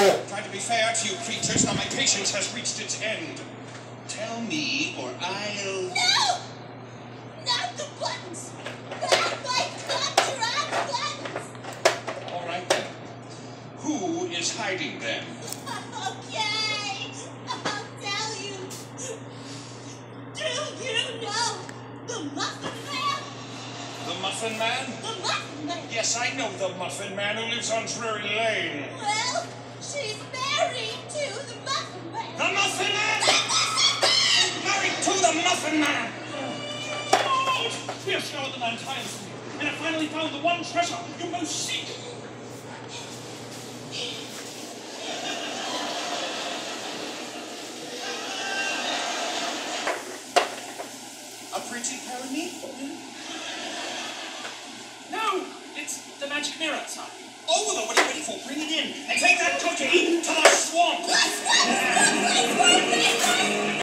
Trying to be fair to you creatures, now my patience has reached its end. Tell me, or I'll... No! Not the buttons! Not my contract buttons! All right, then. Who is hiding them? Okay, I'll tell you. Do you know the Muffin Man? The Muffin Man? The Muffin Man! Yes, I know the Muffin Man who lives on Drury Lane. Well, she's married to the Muffin Man. The Muffin Man! Married to the Muffin Man! We have scoured the land tirelessly, and have finally found the one treasure you most seek. A pretty pony? No, it's the magic mirror, son. Oh, well, what are you waiting for? Bring it in and take that cookie to the swamp!